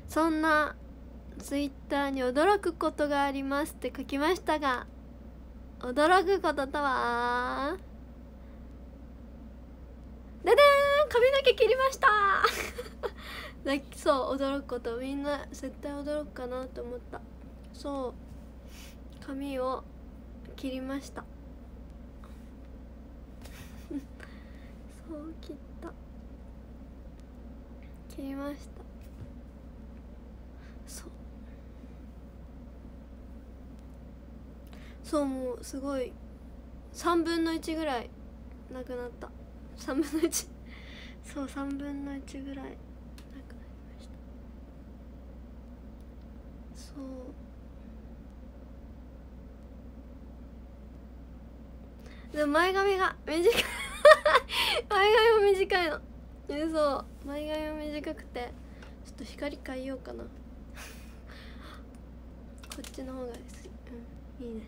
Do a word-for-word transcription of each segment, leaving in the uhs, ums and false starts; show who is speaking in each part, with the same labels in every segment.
Speaker 1: そんなツイッターに驚くことがありますって書きましたが、驚くこととはででーん、髪の毛切りましただそう、驚くこと、みんな絶対驚くかなと思った。そう、髪を切りましたそう切った切りました。そうそう、もうすごいさんぶんのいちぐらいなくなった。さんぶんのいちそうさんぶんのいちぐらいなくなりました。そうでも前髪が短い前髪も短いの。え、そう前髪も短くて、ちょっと光変えようかなこっちの方がです。うん、いいね。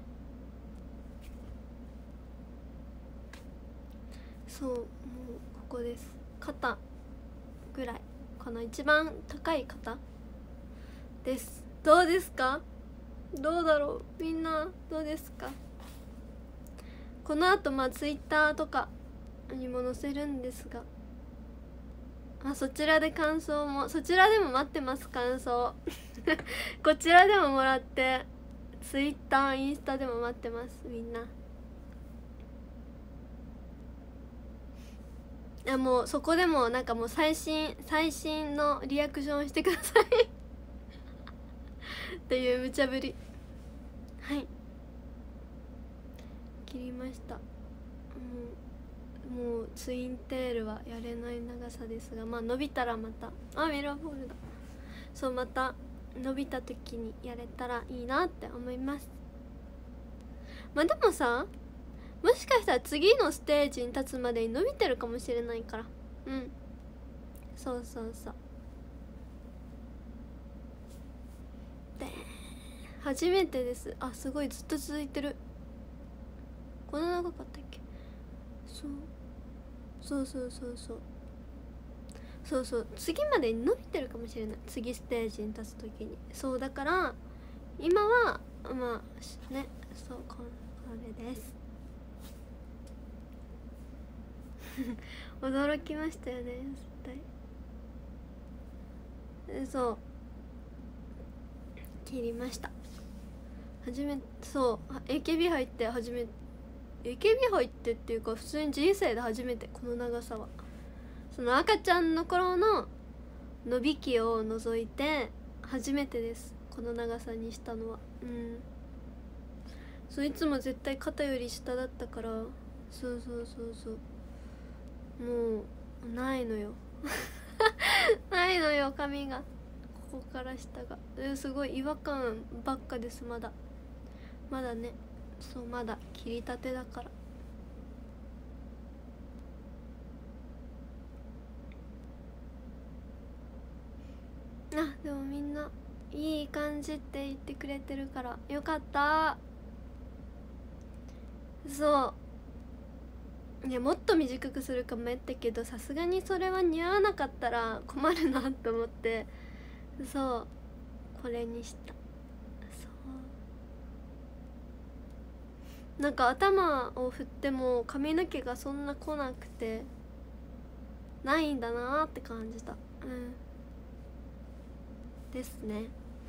Speaker 1: そう、もうここです。肩ぐらいこの一番高い肩です。どうですか？どうだろう、みんなどうですか？このあとまあツイッターとかにも載せるんですが、あ、そちらで感想も、そちらでも待ってます、感想こちらでももらって、ツイッターインスタでも待ってます、みんな。いや、もうそこでもなんかもう最新最新のリアクションしてくださいっていう無茶ぶり。はい、切りました。もうもうツインテールはやれない長さですが、まあ伸びたらまた、あ、ミラーボールだ。そう、また伸びた時にやれたらいいなって思います。まあでもさ、もしかしたら次のステージに立つまでに伸びてるかもしれないから。うん、そうそうそう。で初めてです。あ、すごいずっと続いてる。こんな長かったっけ？そうそうそうそうそうそうそう、次までに伸びてるかもしれない、次ステージに立つ時に。そうだから今はまあね、そう、これです驚きましたよね、絶対。そう切りました。初めそう エーケービー 入って初め エーケービー 入ってっていうか普通に人生で初めて、この長さは。その赤ちゃんの頃の伸び期を除いて初めてです、この長さにしたのは。うん、そう、いつも絶対肩より下だったから。そうそうそうそう、もうないのよないのよ、髪がここから下が。すごい違和感ばっかです。まだまだね、そう、まだ切りたてだから。あ、でもみんないい感じって言ってくれてるからよかった。そういや、もっと短くするか迷ったけど、さすがにそれは似合わなかったら困るなと思って、そうこれにした。そうなんか頭を振っても髪の毛がそんな来なくて、ないんだなーって感じた。うんですね。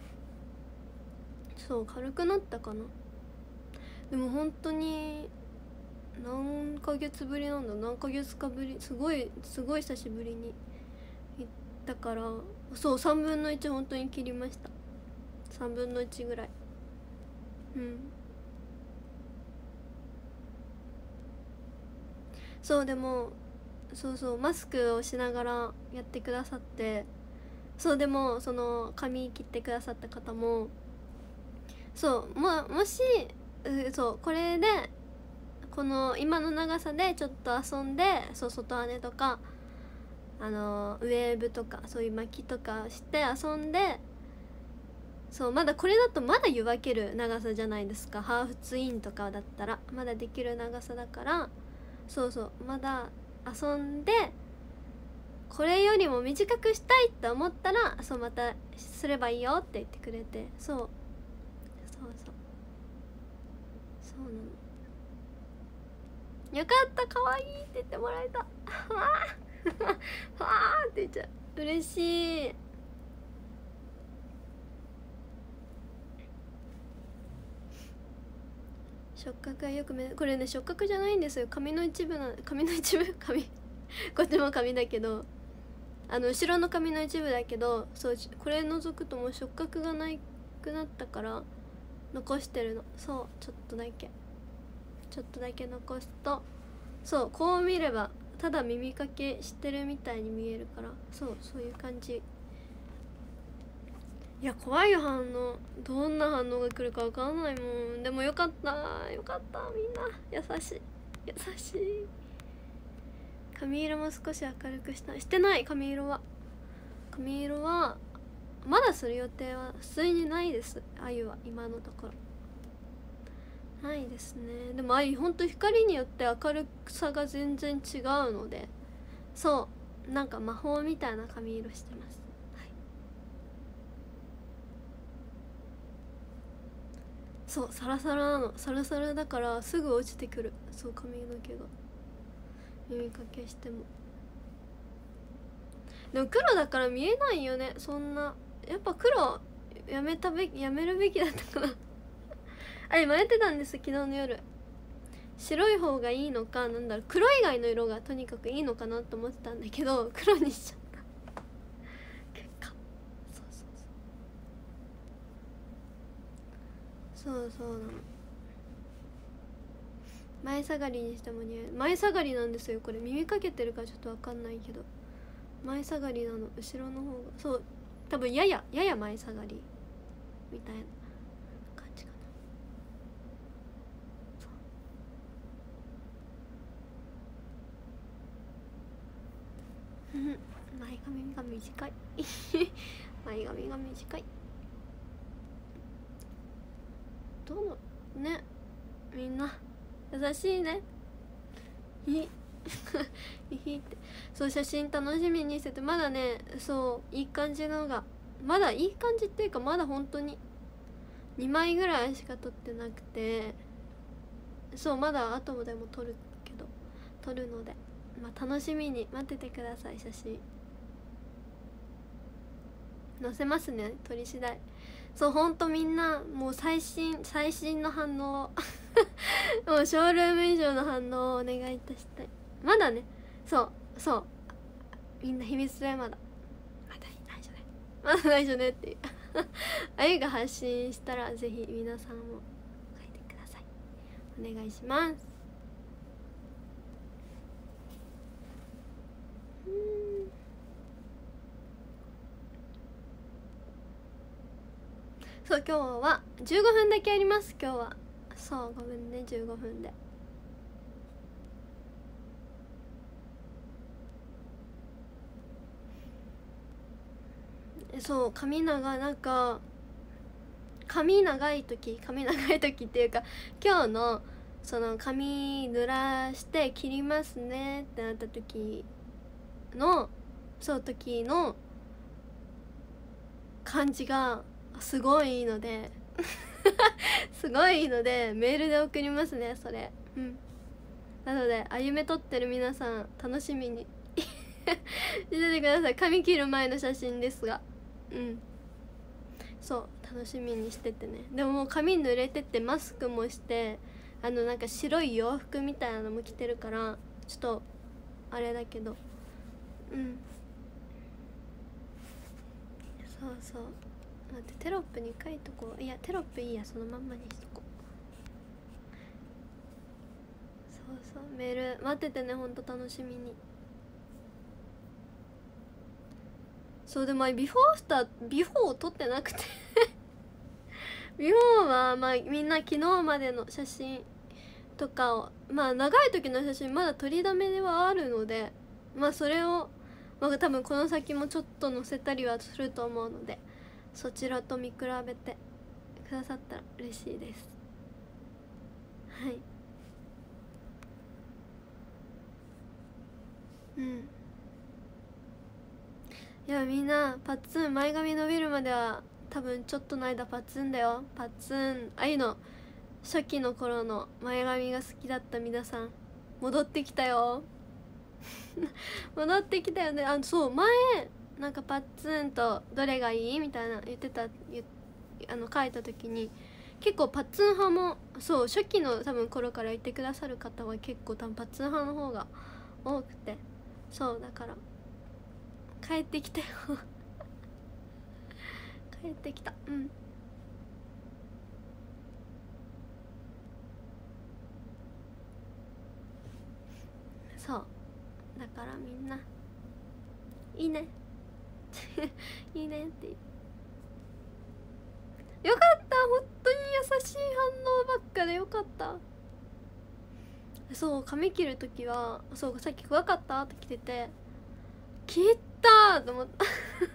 Speaker 1: そう軽くなったかな。でも本当に何ヶ月ぶりなんだ、何ヶ月かぶり、すごいすごい久しぶりに行ったから。そうさんぶんのいち本当に切りました。さんぶんのいちぐらい。うん、そうでもそうそうマスクをしながらやってくださって、そうでもその髪切ってくださった方も、そうももしうそうこれでこの今の長さでちょっと遊んで、そう外羽とかあのウェーブとかそういう巻きとかして遊んで、そうまだこれだとまだ湯分ける長さじゃないですか。ハーフツインとかだったらまだできる長さだから、そうそうまだ遊んでこれよりも短くしたいって思ったらそうまたすればいいよって言ってくれて、そうそうそうそうなの。よかった、可愛いって言ってもらえた。わあわあって言っちゃう、嬉しい。触覚はよくめこれね触覚じゃないんですよ、髪の一部な髪の一部髪こっちも髪だけど、あの後ろの髪の一部だけど、そうこれ除くともう触覚がなくなったから残してるの。そうちょっとだけちょっとだけ残すと、そうこう見ればただ耳かけしてるみたいに見えるから、そうそういう感じ。いや怖い反応、どんな反応が来るか分かんないもん。でもよかったよかった、みんな優しい優しい。髪色も少し明るくしたしてない髪色は髪色はまだする予定は普通にないです。あゆは今のところないですね。でもあゆほんと光によって明るさが全然違うので、そうなんか魔法みたいな髪色してます。そうサラサラなの、サラサラだからすぐ落ちてくる。そう髪の毛が耳かけしても。でも黒だから見えないよね、そんな。やっぱ黒やめたべきやめるべきだったかなあれ迷ってたんです昨日の夜。白い方がいいのか、なんだろう黒以外の色がとにかくいいのかなと思ってたんだけど黒にしちゃった結果。そうそうそうそうそうなの。前下がりにしても似合う。前下がりなんですよこれ。耳かけてるかちょっと分かんないけど前下がりなの。後ろの方がそう多分やややや前下がりみたいな感じかな。うん前髪が短い前髪が短い。どのねみんな優しいねいいいいって。そう写真楽しみにしてて、まだねそういい感じのがまだいい感じっていうかまだ本当ににまいぐらいしか撮ってなくて、そうまだ後でも撮るけど撮るので、まあ、楽しみに待っててください。写真載せますね撮り次第。そうほんとみんなもう最新最新の反応もうショールーム以上の反応をお願いいたしたい。まだねそうそうみんな秘密でまだまだ内緒ねまだ内緒ねっていうあゆが発信したらぜひ皆さんも書いてください。お願いします。うんそう今日はじゅうごふんだけやります。今日はそうごめんねじゅうごふんで。そう髪長なんか髪長い時髪長い時っていうか今日のその髪濡らして切りますねってなった時のそう時の感じがすごいいいのですごいいいのでメールで送りますねそれ。うんなので歩め撮ってる皆さん楽しみに見ててください。髪切る前の写真ですがうんそう楽しみにしててね。でももう髪濡れててマスクもしてあのなんか白い洋服みたいなのも着てるからちょっとあれだけどうんそうそう待ってテロップに書いとこう。いやテロップいいやそのまんまにしとこう。そうそうメール待っててねほんと楽しみに。そうでもビフォーアフタービフォー撮ってなくてビフォーはまあみんな昨日までの写真とかをまあ長い時の写真まだ撮りだめではあるのでまあそれをまあ多分この先もちょっと載せたりはすると思うのでそちらと見比べてくださったら嬉しいです。はいうんいやみんなパッツン前髪伸びるまでは多分ちょっとの間パッツンだよ。パッツンああいうの初期の頃の前髪が好きだった皆さん戻ってきたよ戻ってきたよね。あのそう前なんかパッツンとどれがいいみたいな言ってた言あの書いた時に結構パッツン派もそう初期の多分頃から言ってくださる方は結構多分パッツン派の方が多くて、そうだから帰ってきたよ帰ってきた。うんそうだからみんないいねいいねってよかった。本当に優しい反応ばっかでよかった。そう髪切る時はそうさっき怖かったって来てて切ったーと思った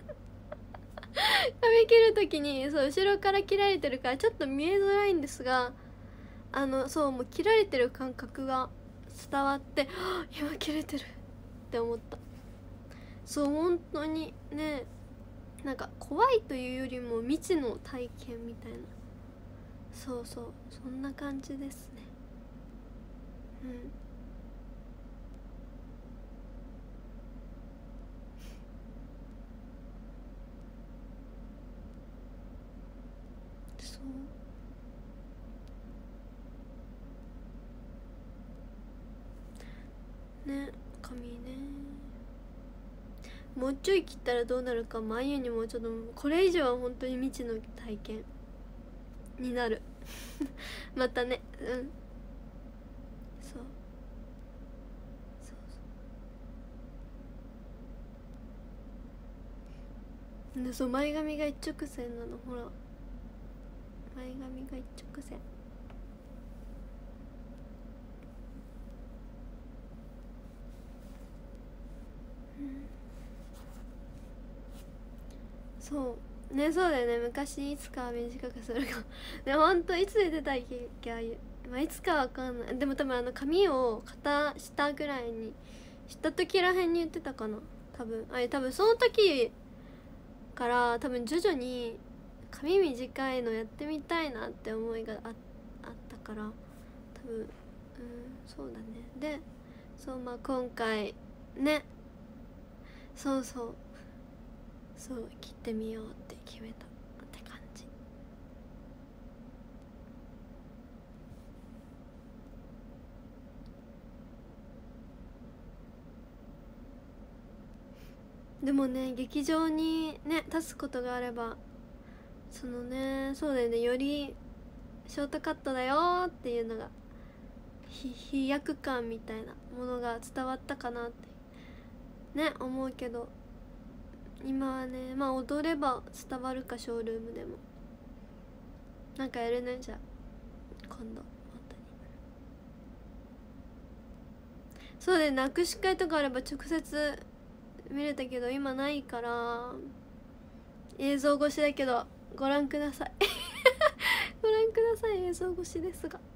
Speaker 1: 髪切る時にそう後ろから切られてるからちょっと見えづらいんですが、あのそうもう切られてる感覚が伝わって今切れてるって思った。そう本当にねなんか怖いというよりも未知の体験みたいな、そうそうそんな感じですね。うんそうね髪ねもうちょい切ったらどうなるか眉にもちょっとこれ以上は本当に未知の体験になるまたねうんそうそうそうでそう前髪が一直線なのほら前髪が一直線うんそうねそうだよね昔いつかは短くするかねほんといつ出てたっけああいう、まあ、いつかわかんない。でも多分あの髪を肩下ぐらいにした時らへんに言ってたかな多分あれ多分その時から多分徐々に髪短いのやってみたいなって思いが あ, あったから多分うんそうだね。でそうまあ今回ねそうそうそう切ってみようって決めたって感じ。でもね劇場にね立つことがあればそのねそうだよねよりショートカットだよっていうのが飛躍感みたいなものが伝わったかなってね思うけど今はねまあ踊れば伝わるかショールームでもなんかやるねじゃあ今度本当にそうで握手会とかあれば直接見れたけど今ないから映像越しだけどご覧くださいご覧ください映像越しですが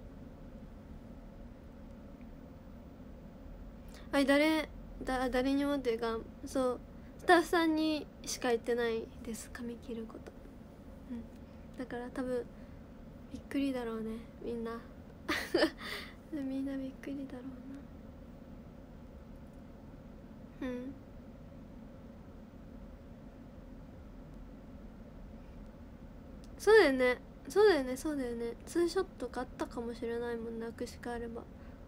Speaker 1: はい誰だ誰にもっていうかそうスタッフさんにしか言ってないです髪切ること、うん、だから多分びっくりだろうねみんなみんなびっくりだろうな。うんそうだよねそうだよねそうだよねツーショットがあったかもしれないもんな握手会あれば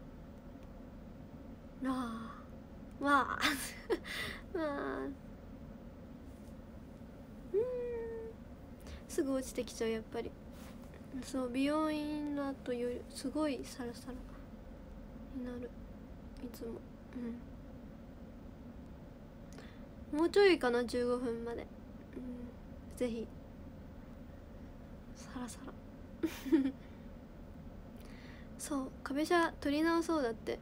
Speaker 1: ああまあまあうんすぐ落ちてきちゃうやっぱり。そう美容院の後よりすごいサラサラになるいつも。うんもうちょいかなじゅうごふんまで、うん、ぜひサラサラそう壁車取り直そうだって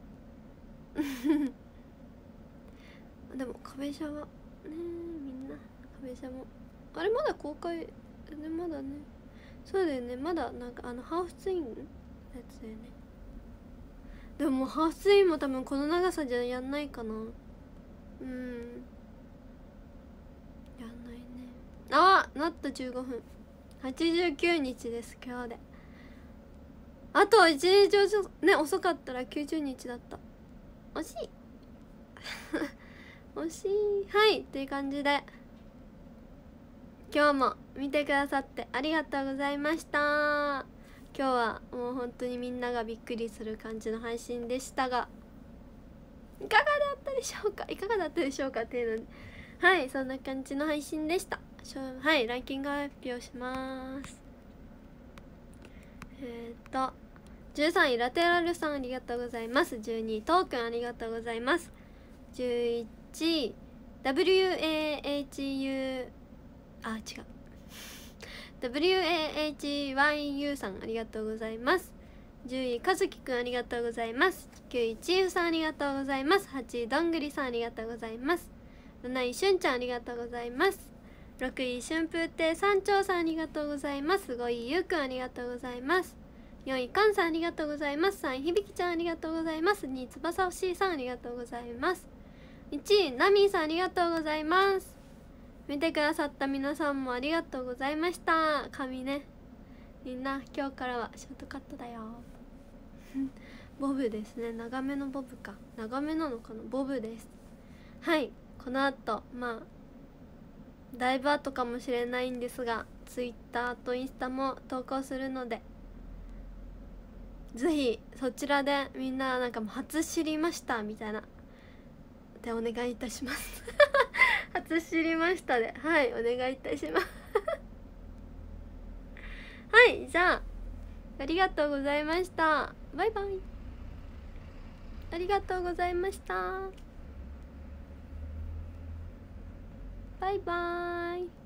Speaker 1: でも壁車はねみんな壁車もあれまだ公開でまだねそうだよねまだなんかあのハーフツインのやつだよね。でももうハーフツインも多分この長さじゃやんないかな。うんなったじゅうごふん、はちじゅうきゅうにちです今日で。あといちにち遅ね遅かったらきゅうじゅうにちだった。惜しい惜しい。はいっていう感じで今日も見てくださってありがとうございました。今日はもう本当にみんながびっくりする感じの配信でしたが、いかがだったでしょうかいかがだったでしょうかっていうのはいそんな感じの配信でした。はいランキング発表します。えっ、ー、とじゅうさんいラテラルさんありがとうございます。じゅうにいトークンありがとうございます。じゅういちい ダブリューエーエイチユー あ違うダブリューエーエイチワイユー さんありがとうございます。じゅういかずきくんありがとうございます。きゅういちいふさんありがとうございます。はちいどんぐりさんありがとうございます。なないしゅんちゃんありがとうございます。ろくい春風亭三長さんありがとうございます。ごいゆうくんありがとうございます。よんいかんさんありがとうございます。さんいひびきちゃんありがとうございます。にいつばさおしいさんありがとうございます。いちいナミーさんありがとうございます。見てくださった皆さんもありがとうございました。髪ねみんな今日からはショートカットだよボブですね。長めのボブか長めなのかなボブです。はいこの後まあだいぶ後かもしれないんですがツイッターとインスタも投稿するのでぜひそちらでみんななんかもう初知りましたみたいなでお願いいたします初知りましたではいお願いいたしますはいじゃあありがとうございました。バイバイ。ありがとうございました。バイバイ。